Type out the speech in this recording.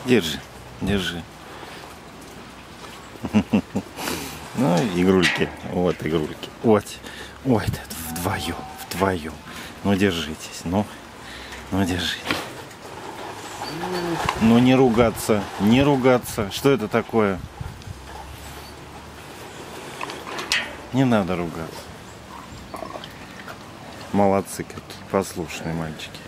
Держи, держи. Ну, игрульки. Вот игрульки. Вот. Ой, это вдвоем, вдвоем. Ну, держитесь. Ну, держитесь. Ну, не ругаться, не ругаться. Что это такое? Не надо ругаться. Молодцы какие, послушные мальчики.